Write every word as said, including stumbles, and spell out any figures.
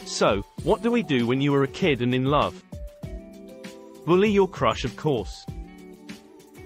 So, what do we do when you are a kid and in love? Bully your crush, of course.